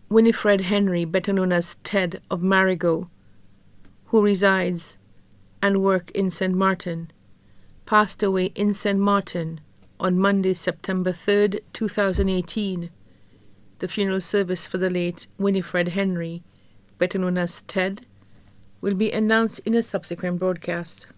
Winifred Henry, better known as Ted of Marigot, who resides and works in St. Martin, passed away in St. Martin on Monday, September 3rd, 2018. The funeral service for the late Winifred Henry, better known as Ted, will be announced in a subsequent broadcast.